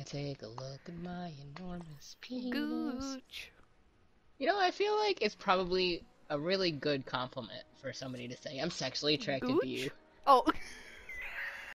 take a look at my enormous penis. Gooch. You know, I feel like it's probably a really good compliment for somebody to say, I'm sexually attracted to you. Gooch? Oh.